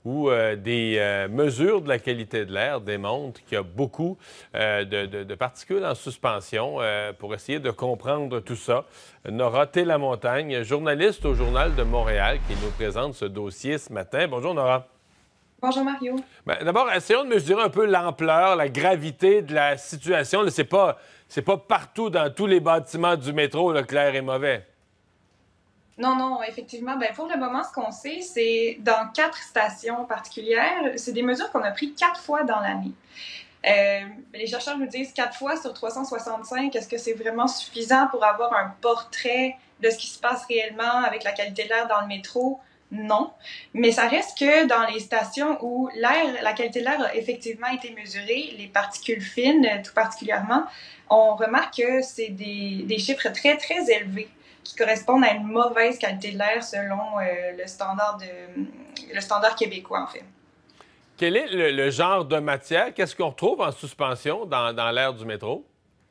où des mesures de la qualité de l'air démontrent qu'il y a beaucoup de particules en suspension pour essayer de comprendre tout ça. Nora Télamontagne, journaliste au Journal de Montréal, qui nous présente ce dossier ce matin. Bonjour, Nora. Bonjour Mario. D'abord, essayons de mesurer un peu l'ampleur, la gravité de la situation. C'est pas partout dans tous les bâtiments du métro que l'air est mauvais. Non, non, effectivement. Ben, pour le moment, ce qu'on sait, c'est dans 4 stations particulières. C'est des mesures qu'on a prises 4 fois dans l'année. Les chercheurs nous disent 4 fois sur 365. Est-ce que c'est vraiment suffisant pour avoir un portrait de ce qui se passe réellement avec la qualité de l'air dans le métro? Non. Mais ça reste que dans les stations où la qualité de l'air a effectivement été mesurée, les particules fines tout particulièrement, on remarque que c'est des chiffres très, très élevés qui correspondent à une mauvaise qualité de l'air selon le standard québécois, en fait. Quel est le genre de matière? Qu'est-ce qu'on retrouve en suspension dans l'air du métro?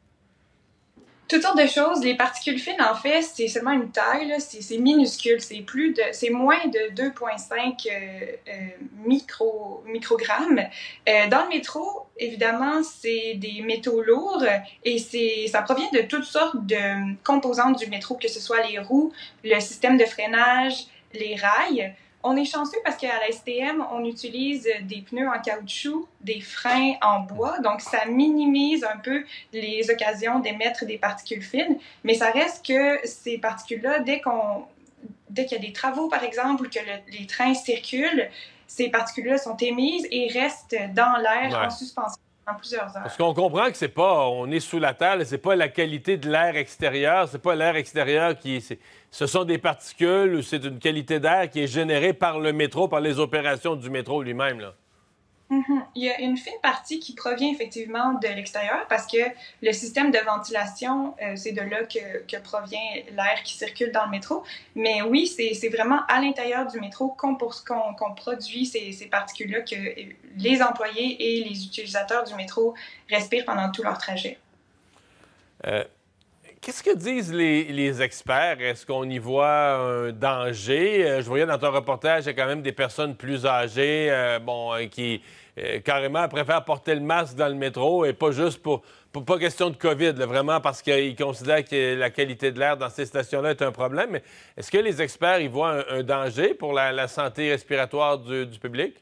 Toutes sortes de choses. Les particules fines, en fait, c'est seulement une taille, c'est minuscule. C'est moins de 2,5 microgrammes. Dans le métro, évidemment, c'est des métaux lourds et ça provient de toutes sortes de composantes du métro, que ce soit les roues, le système de freinage, les rails. On est chanceux parce qu'à la STM, on utilise des pneus en caoutchouc, des freins en bois, donc ça minimise un peu les occasions d'émettre des particules fines, mais ça reste que ces particules-là, dès qu'il y a des travaux, par exemple, que les trains circulent, ces particules-là sont émises et restent dans l'air en suspension pendant plusieurs heures. Parce qu'on comprend que on est sous la terre, c'est pas la qualité de l'air extérieur, c'est pas l'air extérieur ce sont des particules ou c'est une qualité d'air qui est générée par le métro, par les opérations du métro lui-même, là. Il y a une fine partie qui provient effectivement de l'extérieur parce que le système de ventilation, c'est de là que provient l'air qui circule dans le métro. Mais oui, c'est vraiment à l'intérieur du métro qu'on produit ces particules-là que les employés et les utilisateurs du métro respirent pendant tout leur trajet. Qu'est-ce que disent les experts? Est-ce qu'on y voit un danger? Je voyais dans ton reportage, il y a quand même des personnes plus âgées qui carrément préfèrent porter le masque dans le métro et pas juste pour pas question de COVID, là, vraiment parce qu'ils considèrent que la qualité de l'air dans ces stations-là est un problème. Mais est-ce que les experts y voient un danger pour la santé respiratoire du public?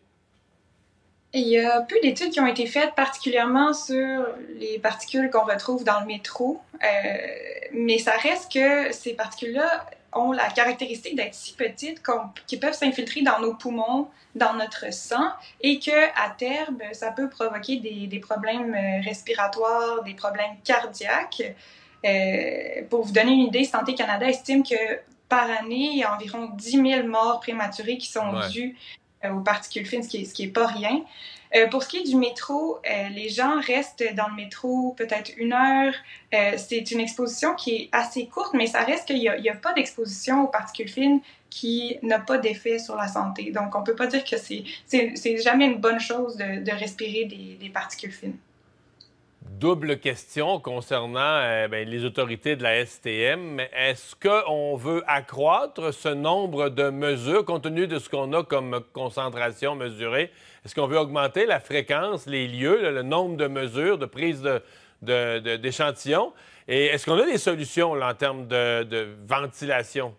Il y a peu d'études qui ont été faites particulièrement sur les particules qu'on retrouve dans le métro, mais ça reste que ces particules-là ont la caractéristique d'être si petites qu'ils peuvent s'infiltrer dans nos poumons, dans notre sang, et qu'à terme, ça peut provoquer des problèmes respiratoires, des problèmes cardiaques. Pour vous donner une idée, Santé Canada estime que par année, il y a environ 10 000 morts prématurées qui sont dues aux particules fines, ce qui est pas rien. Pour ce qui est du métro, les gens restent dans le métro peut-être 1 heure. C'est une exposition qui est assez courte, mais ça reste qu'il y a pas d'exposition aux particules fines qui n'a pas d'effet sur la santé. Donc, on peut pas dire que c'est jamais une bonne chose de respirer des particules fines. Double question concernant les autorités de la STM. Est-ce qu'on veut accroître ce nombre de mesures compte tenu de ce qu'on a comme concentration mesurée? Est-ce qu'on veut augmenter la fréquence, les lieux, le nombre de mesures, de prise d'échantillons? Et est-ce qu'on a des solutions là, en termes de ventilation?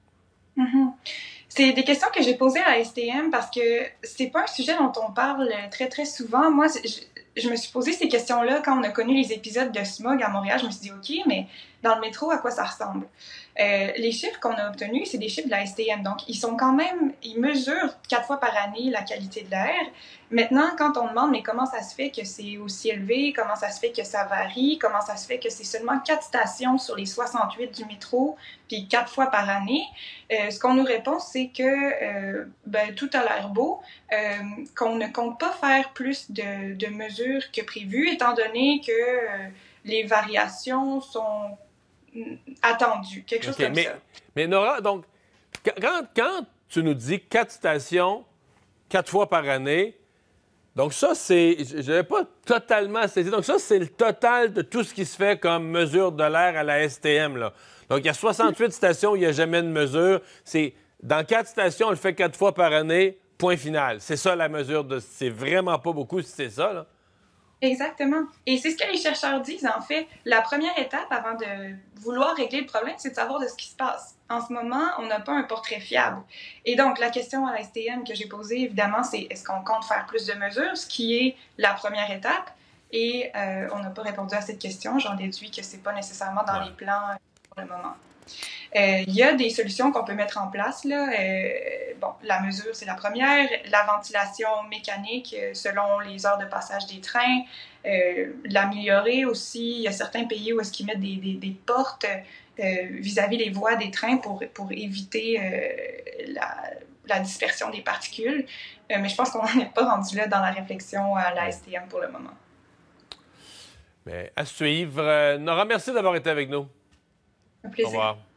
C'est des questions que j'ai posées à la STM parce que c'est pas un sujet dont on parle très, très souvent. Moi, je me suis posé ces questions-là quand on a connu les épisodes de smog à Montréal. Je me suis dit, OK, mais dans le métro, à quoi ça ressemble? Les chiffres qu'on a obtenus, c'est des chiffres de la STM. Donc, ils mesurent 4 fois par année la qualité de l'air. Maintenant, quand on demande, mais comment ça se fait que c'est aussi élevé? Comment ça se fait que ça varie? Comment ça se fait que c'est seulement 4 stations sur les 68 du métro, puis 4 fois par année? Ce qu'on nous répond, c'est que tout a l'air beau, qu'on ne compte pas faire plus de mesures que prévu, étant donné que les variations sont attendues, quelque chose comme ça. Mais Nora, donc, quand tu nous dis 4 stations, 4 fois par année, donc ça, je n'avais pas totalement saisi. Donc ça, c'est le total de tout ce qui se fait comme mesure de l'air à la STM, là. Donc, il y a 68 stations où il n'y a jamais de mesure. Dans 4 stations, on le fait 4 fois par année. Point final. C'est ça la mesure de... C'est vraiment pas beaucoup si c'est ça, là. Exactement. Et c'est ce que les chercheurs disent, en fait. La première étape avant de vouloir régler le problème, c'est de savoir de ce qui se passe. En ce moment, on n'a pas un portrait fiable. Et donc, la question à la STM que j'ai posée, évidemment, c'est est-ce qu'on compte faire plus de mesures, ce qui est la première étape. Et on n'a pas répondu à cette question. J'en déduis que c'est pas nécessairement dans les plans pour le moment. Il y a des solutions qu'on peut mettre en place, là. Bon, la mesure, c'est la première. La ventilation mécanique selon les heures de passage des trains. L'améliorer aussi. Il y a certains pays où est-ce qu'ils mettent des portes vis-à-vis les voies des trains pour éviter la dispersion des particules. Mais je pense qu'on n'en est pas rendu là dans la réflexion à la STM pour le moment. Mais à suivre. Nora, merci d'avoir été avec nous. Un plaisir. Au revoir.